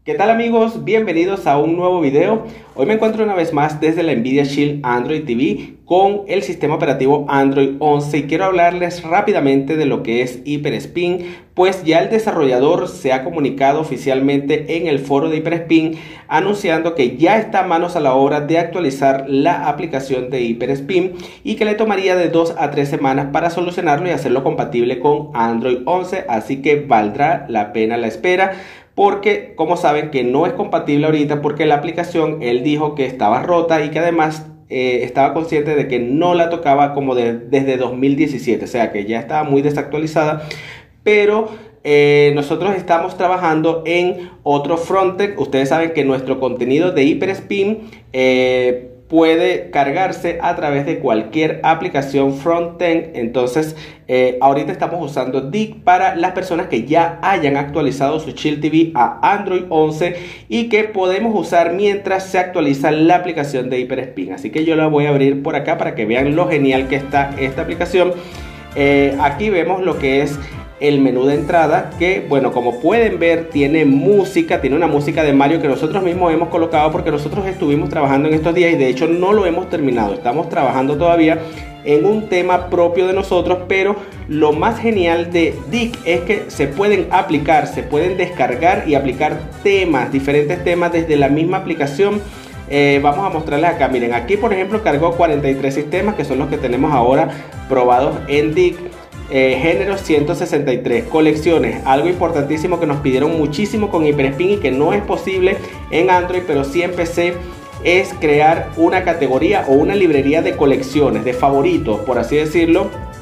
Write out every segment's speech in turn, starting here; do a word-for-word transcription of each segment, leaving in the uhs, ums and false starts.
¿Qué tal amigos? Bienvenidos a un nuevo video. Hoy me encuentro una vez más desde la Nvidia Shield Android T V con el sistema operativo Android once y quiero hablarles rápidamente de lo que es HyperSpin, pues ya el desarrollador se ha comunicado oficialmente en el foro de HyperSpin anunciando que ya está manos a la obra de actualizar la aplicación de HyperSpin y que le tomaría de dos a tres semanas para solucionarlo y hacerlo compatible con Android once, así que valdrá la pena la espera. Porque como saben que no es compatible ahorita porque la aplicación él dijo que estaba rota y que además eh, estaba consciente de que no la tocaba como de, desde dos mil diecisiete, o sea que ya estaba muy desactualizada, pero eh, nosotros estamos trabajando en otro frontend. Ustedes saben que nuestro contenido de HyperSpin eh, puede cargarse a través de cualquier aplicación frontend. Entonces eh, ahorita estamos usando Dig para las personas que ya hayan actualizado su Shield T V a Android once y que podemos usar mientras se actualiza la aplicación de HyperSpin. Así que yo la voy a abrir por acá para que vean lo genial que está esta aplicación. Eh, aquí vemos lo que es el menú de entrada, que bueno, como pueden ver tiene música, tiene una música de Mario que nosotros mismos hemos colocado porque nosotros estuvimos trabajando en estos días y de hecho no lo hemos terminado, estamos trabajando todavía en un tema propio de nosotros, pero lo más genial de Dig es que se pueden aplicar, se pueden descargar y aplicar temas, diferentes temas desde la misma aplicación. Eh, vamos a mostrarles acá, miren, aquí por ejemplo cargó cuarenta y tres sistemas que son los que tenemos ahora probados en Dig. Eh, género ciento sesenta y tres, colecciones, algo importantísimo que nos pidieron muchísimo con HyperSpin y que no es posible en Android, pero sí en P C, es crear una categoría o una librería de colecciones, de favoritos, por así decirlo,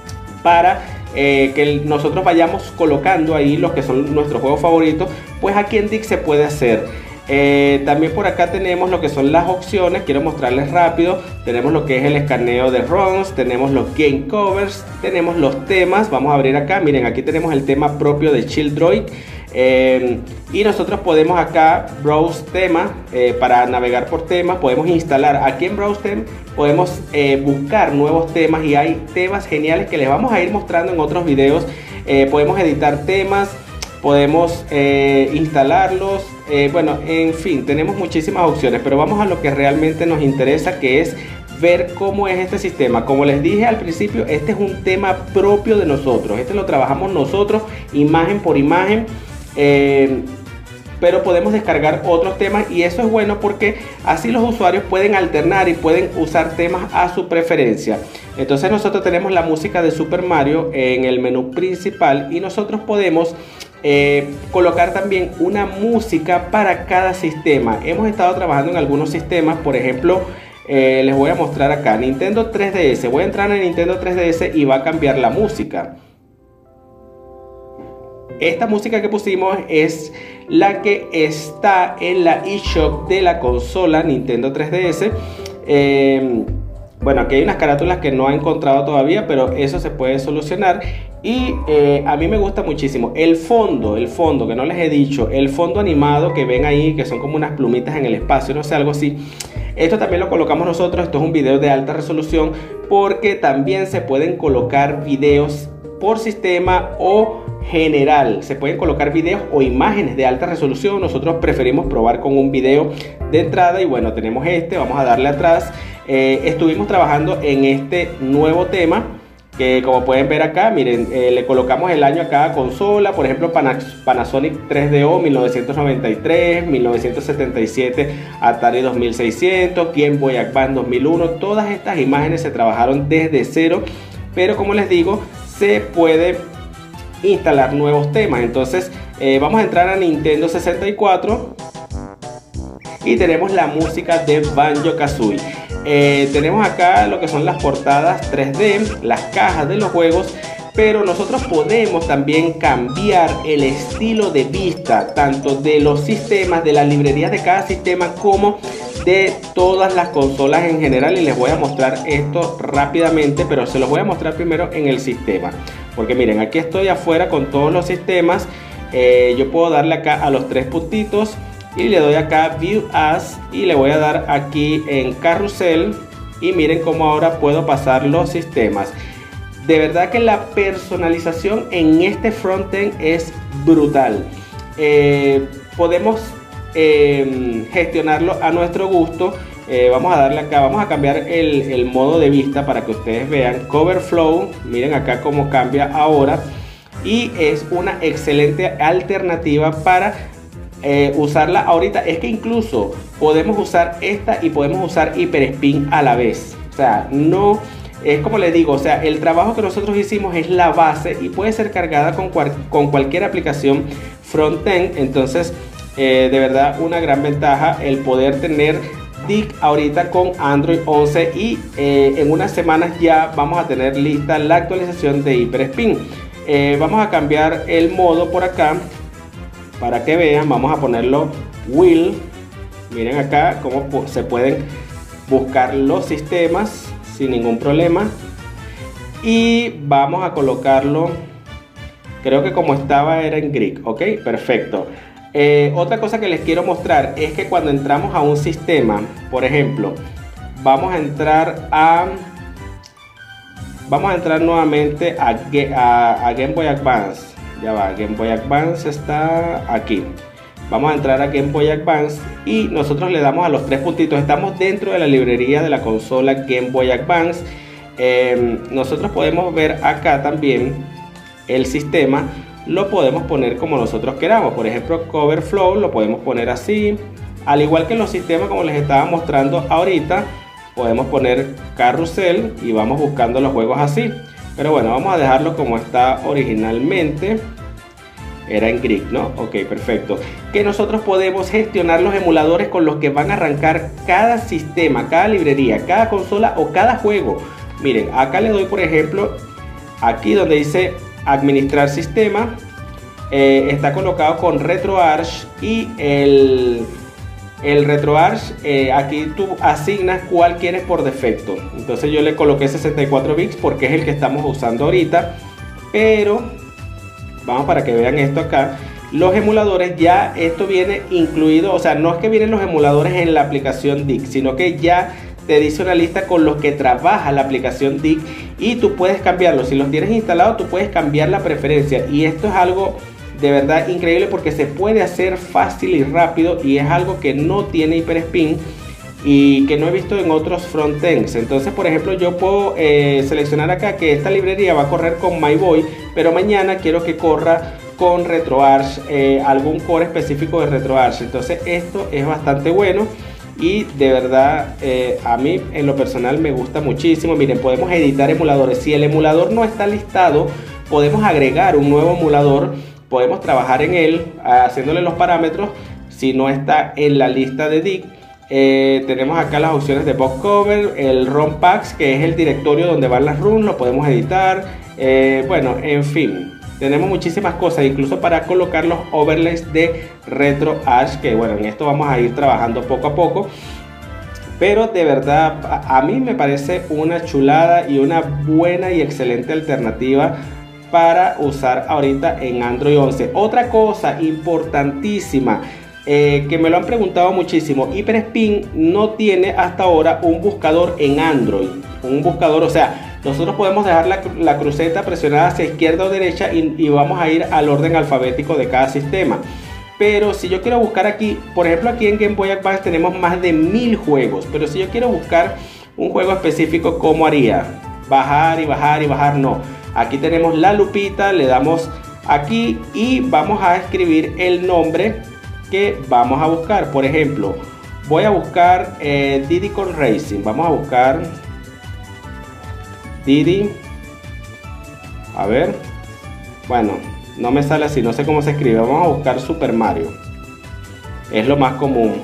para eh, que nosotros vayamos colocando ahí los que son nuestros juegos favoritos. Pues aquí en Dig se puede hacer. Eh, también por acá tenemos lo que son las opciones, quiero mostrarles rápido. Tenemos lo que es el escaneo de ROMs, tenemos los game covers, tenemos los temas. Vamos a abrir acá, miren, aquí tenemos el tema propio de Chill Droid. Eh, y nosotros podemos acá browse temas eh, para navegar por temas. Podemos instalar aquí en browse them, podemos eh, buscar nuevos temas y hay temas geniales que les vamos a ir mostrando en otros videos. Eh, podemos editar temas, podemos eh, instalarlos, eh, bueno, en fin, tenemos muchísimas opciones, pero vamos a lo que realmente nos interesa, que es ver cómo es este sistema. Como les dije al principio, este es un tema propio de nosotros, este lo trabajamos nosotros, imagen por imagen, eh, pero podemos descargar otros temas y eso es bueno porque así los usuarios pueden alternar y pueden usar temas a su preferencia. Entonces nosotros tenemos la música de Super Mario en el menú principal y nosotros podemos Eh, colocar también una música para cada sistema. Hemos estado trabajando en algunos sistemas, por ejemplo, eh, les voy a mostrar acá Nintendo tres D S. Voy a entrar en Nintendo tres D S y va a cambiar la música. Esta música que pusimos es la que está en la eShop de la consola Nintendo tres D S. eh, Bueno, aquí hay unas carátulas que no he encontrado todavía, pero eso se puede solucionar. Y eh, a mí me gusta muchísimo el fondo, el fondo que no les he dicho, el fondo animado que ven ahí, que son como unas plumitas en el espacio, no sé, algo así. Esto también lo colocamos nosotros, esto es un video de alta resolución, porque también se pueden colocar videos por sistema o general. Se pueden colocar videos o imágenes de alta resolución. Nosotros preferimos probar con un video de entrada y bueno, tenemos este, vamos a darle atrás. Eh, estuvimos trabajando en este nuevo tema que como pueden ver acá, miren, eh, le colocamos el año a cada consola. Por ejemplo, Panasonic tres D O mil novecientos noventa y tres, mil novecientos setenta y siete Atari dos mil seiscientos, Game Boy Advance dos mil uno. Todas estas imágenes se trabajaron desde cero, pero como les digo, se puede instalar nuevos temas. Entonces eh, vamos a entrar a Nintendo sesenta y cuatro y tenemos la música de Banjo-Kazooie. Eh, tenemos acá lo que son las portadas tres D, las cajas de los juegos, pero nosotros podemos también cambiar el estilo de vista tanto de los sistemas, de las librerías de cada sistema, como de todas las consolas en general. Y les voy a mostrar esto rápidamente, pero se los voy a mostrar primero en el sistema, porque miren, aquí estoy afuera con todos los sistemas. Eh, yo puedo darle acá a los tres puntitos y le doy acá View As y le voy a dar aquí en Carrusel y miren cómo ahora puedo pasar los sistemas. De verdad que la personalización en este frontend es brutal. Eh, podemos eh, gestionarlo a nuestro gusto. Eh, vamos a darle acá, vamos a cambiar el, el modo de vista para que ustedes vean. Cover Flow, miren acá cómo cambia ahora. Y es una excelente alternativa para eh, usarla ahorita. Es que incluso podemos usar esta y podemos usar Hyper Spin a la vez. O sea, no es como les digo, o sea, el trabajo que nosotros hicimos es la base y puede ser cargada con, cual, con cualquier aplicación frontend. Entonces, eh, de verdad, una gran ventaja el poder tener D I C ahorita con Android once, y eh, en unas semanas ya vamos a tener lista la actualización de Hyper Spin. Eh, vamos a cambiar el modo por acá para que vean. Vamos a ponerlo Wheel. Miren acá cómo se pueden buscar los sistemas sin ningún problema, y vamos a colocarlo, creo que como estaba era en Greek. Ok, perfecto. Eh, otra cosa que les quiero mostrar es que cuando entramos a un sistema, por ejemplo, vamos a entrar a vamos a entrar nuevamente a, a, a Game Boy Advance. Ya va, Game Boy Advance está aquí. Vamos a entrar a Game Boy Advance y nosotros le damos a los tres puntitos. Estamos dentro de la librería de la consola Game Boy Advance. Eh, nosotros podemos ver acá también el sistema. Lo podemos poner como nosotros queramos. Por ejemplo, Cover Flow lo podemos poner así. Al igual que en los sistemas, como les estaba mostrando ahorita, podemos poner Carrusel y vamos buscando los juegos así. Pero bueno, vamos a dejarlo como está originalmente. Era en Greek, ¿no? Ok, perfecto. Que nosotros podemos gestionar los emuladores con los que van a arrancar cada sistema, cada librería, cada consola o cada juego. Miren, acá le doy, por ejemplo, aquí donde dice administrar sistema, eh, está colocado con RetroArch, y el, el RetroArch, eh, aquí tú asignas cuál quieres por defecto. Entonces yo le coloqué sesenta y cuatro bits porque es el que estamos usando ahorita, pero vamos para que vean esto acá. Los emuladores, ya esto viene incluido, o sea, no es que vienen los emuladores en la aplicación D I C, sino que ya te dice una lista con los que trabaja la aplicación D I C y tú puedes cambiarlo. Si los tienes instalados, tú puedes cambiar la preferencia, y esto es algo de verdad increíble porque se puede hacer fácil y rápido, y es algo que no tiene Hyper Spin y que no he visto en otros frontends. Entonces, por ejemplo, yo puedo eh, seleccionar acá que esta librería va a correr con MyBoy, pero mañana quiero que corra con RetroArch, eh, algún core específico de RetroArch. Entonces esto es bastante bueno y de verdad eh, a mí en lo personal me gusta muchísimo. Miren, podemos editar emuladores. Si el emulador no está listado, podemos agregar un nuevo emulador, podemos trabajar en él haciéndole los parámetros. Si no está en la lista de D I C, Eh, tenemos acá las opciones de box cover, el ROM packs, que es el directorio donde van las runs, lo podemos editar. Eh, bueno, en fin, tenemos muchísimas cosas, incluso para colocar los overlays de RetroArch, que bueno, en esto vamos a ir trabajando poco a poco. Pero de verdad, a, a mí me parece una chulada y una buena y excelente alternativa para usar ahorita en Android once. Otra cosa importantísima, Eh, que me lo han preguntado muchísimo: Hyper Spin no tiene hasta ahora un buscador en Android. Un buscador, o sea, nosotros podemos dejar la, la cruceta presionada hacia izquierda o derecha y, y vamos a ir al orden alfabético de cada sistema. Pero si yo quiero buscar aquí, por ejemplo, aquí en Game Boy Advance tenemos más de mil juegos. Pero si yo quiero buscar un juego específico, ¿cómo haría? Bajar y bajar y bajar, no. Aquí tenemos la lupita, le damos aquí y vamos a escribir el nombre que vamos a buscar. Por ejemplo, voy a buscar eh, Diddy Kong Racing. Vamos a buscar Diddy. A ver, bueno, no me sale así, no sé cómo se escribe. Vamos a buscar Super Mario, es lo más común.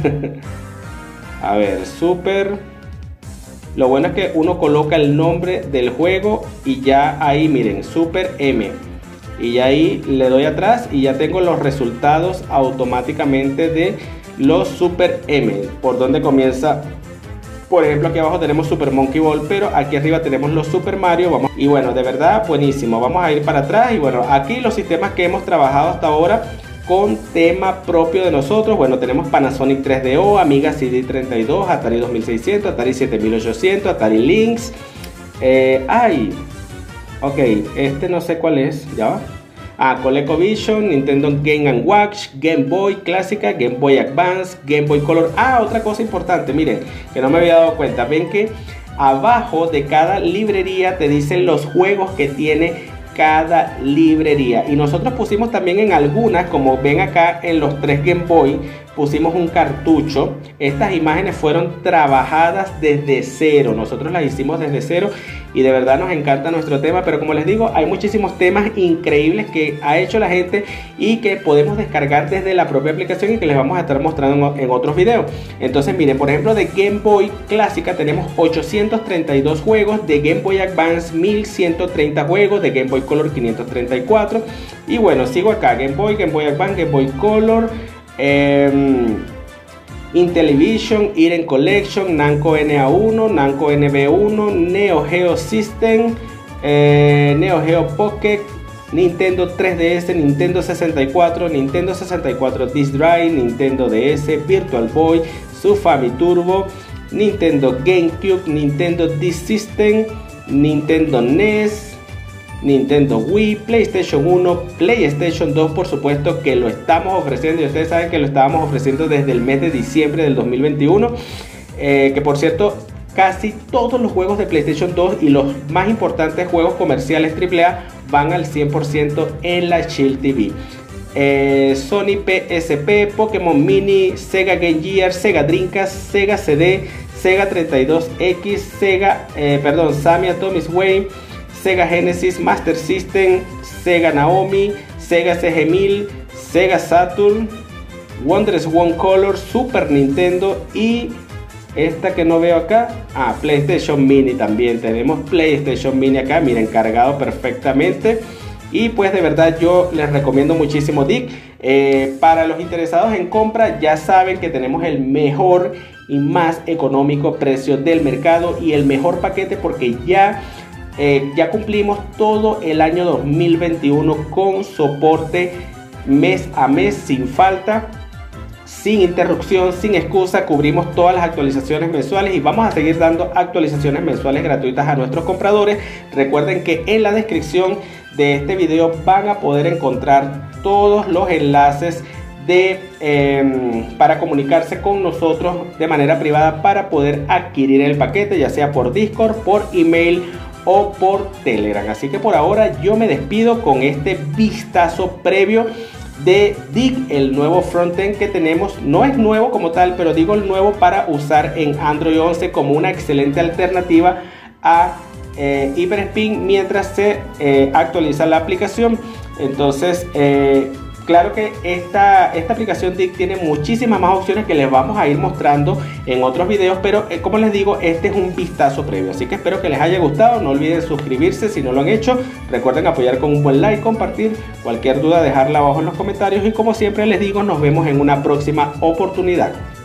A ver, Super. Lo bueno es que uno coloca el nombre del juego y ya ahí, miren, Super M. Y ahí le doy atrás y ya tengo los resultados automáticamente de los Super M. Por donde comienza, por ejemplo, aquí abajo tenemos Super Monkey Ball, pero aquí arriba tenemos los Super Mario. Vamos, y bueno, de verdad buenísimo. Vamos a ir para atrás y bueno, aquí los sistemas que hemos trabajado hasta ahora con tema propio de nosotros. Bueno, tenemos Panasonic tres D O, Amiga C D treinta y dos, Atari dos mil seiscientos, Atari siete mil ochocientos, Atari Lynx. Eh, ay... Ok, este no sé cuál es, ya va. Ah, ColecoVision, Nintendo Game and Watch, Game Boy clásica, Game Boy Advance, Game Boy Color. Ah, otra cosa importante, miren, que no me había dado cuenta. Ven que abajo de cada librería te dicen los juegos que tiene cada librería, y nosotros pusimos también en algunas, como ven acá en los tres Game Boy, pusimos un cartucho. Estas imágenes fueron trabajadas desde cero, nosotros las hicimos desde cero y de verdad nos encanta nuestro tema, pero como les digo, hay muchísimos temas increíbles que ha hecho la gente y que podemos descargar desde la propia aplicación y que les vamos a estar mostrando en otros videos. Entonces miren, por ejemplo, de Game Boy clásica tenemos ochocientos treinta y dos juegos, de Game Boy Advance mil ciento treinta juegos, de Game Boy Color quinientos treinta y cuatro, y bueno, sigo acá, Game Boy, Game Boy Advance, Game Boy Color, eh, Intellivision, Eden Collection, Namco N A uno, Namco N B uno, Neo Geo System, eh, Neo Geo Pocket, Nintendo tres D S, Nintendo sesenta y cuatro, Nintendo sesenta y cuatro Disk Drive, Nintendo D S, Virtual Boy, su Turbo, Nintendo GameCube, Nintendo Disk System, Nintendo N E S, Nintendo Wii, PlayStation uno, PlayStation dos, por supuesto que lo estamos ofreciendo, y ustedes saben que lo estábamos ofreciendo desde el mes de diciembre del dos mil veintiuno, eh, que por cierto casi todos los juegos de PlayStation dos y los más importantes juegos comerciales triple A van al cien por ciento en la Shield T V. Eh, Sony P S P, Pokémon Mini, Sega Game Gear, Sega Dreamcast, Sega C D, Sega treinta y dos X, Sega, eh, perdón, Sammy Atomic Wave, Sega Genesis, Master System, Sega Naomi, Sega C G mil, Sega Saturn, WonderSwan Color, Super Nintendo y esta que no veo acá, ah, PlayStation Mini también. Tenemos PlayStation Mini acá, miren, cargado perfectamente. Y pues de verdad yo les recomiendo muchísimo D I C. Eh, para los interesados en compra, ya saben que tenemos el mejor y más económico precio del mercado y el mejor paquete, porque ya Eh, ya cumplimos todo el año dos mil veintiuno con soporte mes a mes, sin falta, sin interrupción, sin excusa. Cubrimos todas las actualizaciones mensuales y vamos a seguir dando actualizaciones mensuales gratuitas a nuestros compradores. Recuerden que en la descripción de este video van a poder encontrar todos los enlaces de, eh, para comunicarse con nosotros de manera privada para poder adquirir el paquete, ya sea por Discord, por email o por Telegram. Así que por ahora yo me despido con este vistazo previo de D I C, el nuevo frontend que tenemos. No es nuevo como tal, pero digo el nuevo para usar en Android once como una excelente alternativa a eh, HyperSpin mientras se eh, actualiza la aplicación. Entonces eh, claro que esta, esta aplicación D I C tiene muchísimas más opciones que les vamos a ir mostrando en otros videos, pero eh, como les digo, este es un vistazo previo, así que espero que les haya gustado. No olviden suscribirse si no lo han hecho, recuerden apoyar con un buen like, compartir, cualquier duda dejarla abajo en los comentarios, y como siempre les digo, nos vemos en una próxima oportunidad.